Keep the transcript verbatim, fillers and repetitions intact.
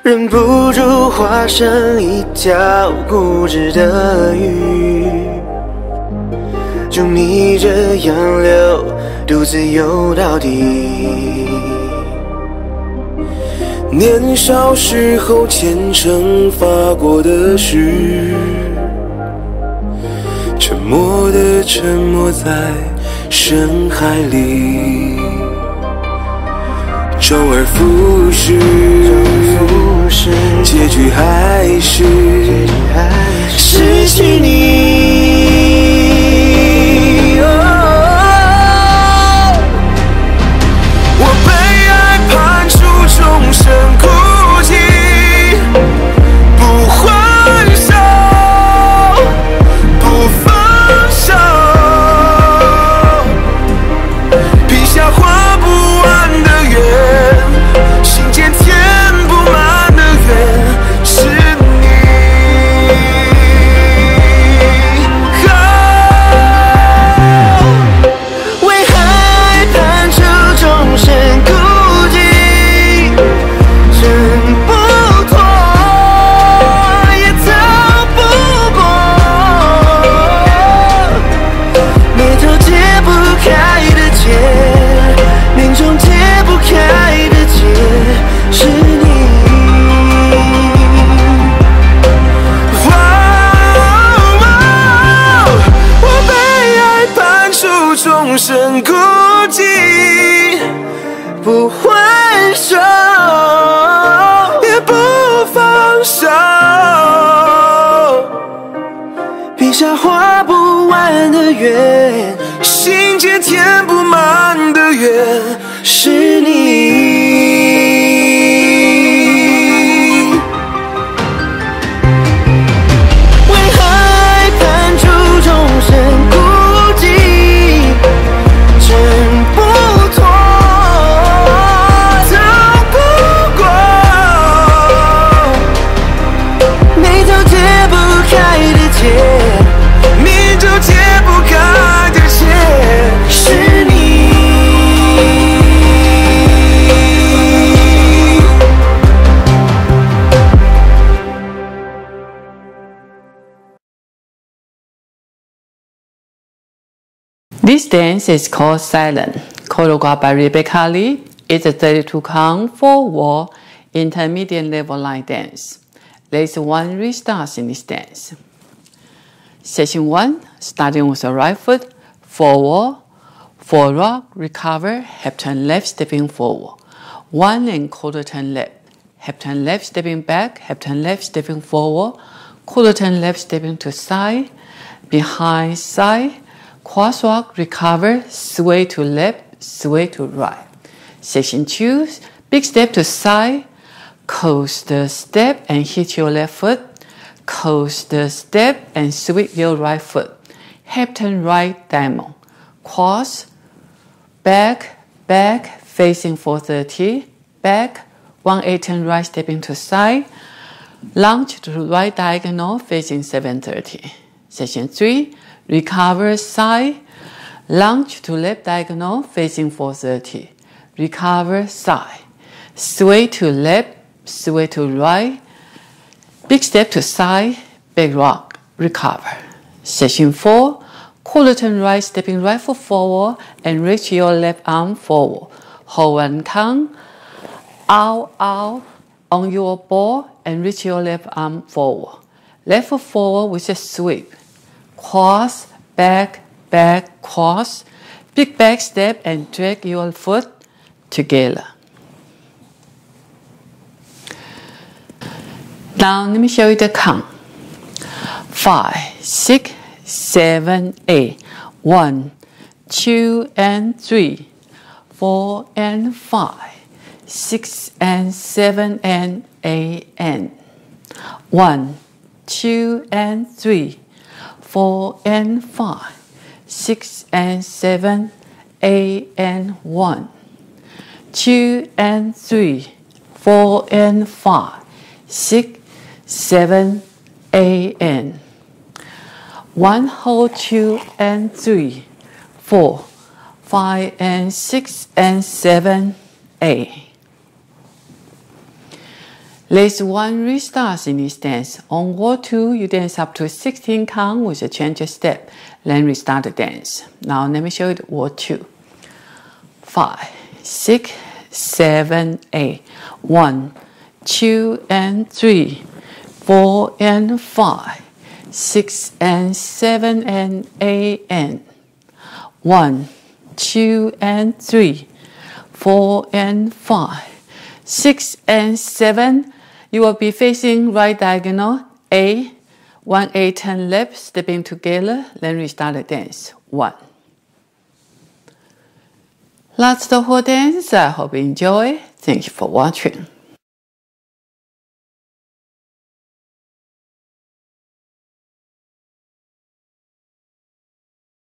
忍不住化身一条固执的鱼，就逆着洋流独自游到底。年少时候虔诚发过的誓，沉默地沉没在深海里，周而复始，结局还是失去你。哦，我被爱判处终身孤寂，不还手，不放手，笔下画不完的圆，心间填不满的缘，是你。哦，为爱判处终身孤寂，挣不脱也走不过，眉头解不开的结，命中解不开的结，是你。哦，我被爱判处终身孤寂，不还手，也不放手，笔下画不完的圆，心间填不满的缘，是你。为爱判处终身孤寂，挣不脱，走不过，眉头解不开的结，命中解不开的结，是你。 This dance is called Silent, choreographed by Rebecca Lee. It's a thirty-two count, four-wall, intermediate level line dance. There is one restart in this dance. Session one, starting with the right foot, forward, forward, recover, half turn left, stepping forward. One and quarter turn left, half turn left, stepping back, half turn left, stepping forward, quarter turn left, stepping to side, behind, side, crosswalk, recover, sway to left, sway to right. Section two, big step to side, coaster step and hit your left foot, coaster step and sweep your right foot, half turn right diamond, cross, back, back, facing four thirty, back, one eight turn right, stepping to side, launch to right diagonal, facing seven thirty. Section three, recover side, launch to left diagonal, facing four thirty. Recover side, sway to left, sway to right, big step to side, back rock, recover. Section four, quarter turn right, stepping right foot forward and reach your left arm forward. Hold one count, out, out on your ball and reach your left arm forward. Left foot forward with a sweep. Cross, back, back, cross, big back step and drag your foot together. Now let me show you the count. Five, six, seven, eight. One, two, and three. Four and five. Six and seven and eight and. One, two, and three. Four and five. Six and seven, eight and one. Two and three. Four and five. Six, seven, eight and. One whole two and three, four, five and six and seven, eight. Lace one restarts in this dance. On wall two, you dance up to sixteen count with a change of step. Then restart the dance. Now let me show you the wall two. Five, six, seven, eight. One, two, and three. Four and five. Six and seven and eight and one, two, and three. Four and five. Six and seven. You will be facing right diagonal, A, one, eight, ten left, stepping together, then restart the dance. One. That's the whole dance. I hope you enjoy. Thank you for watching.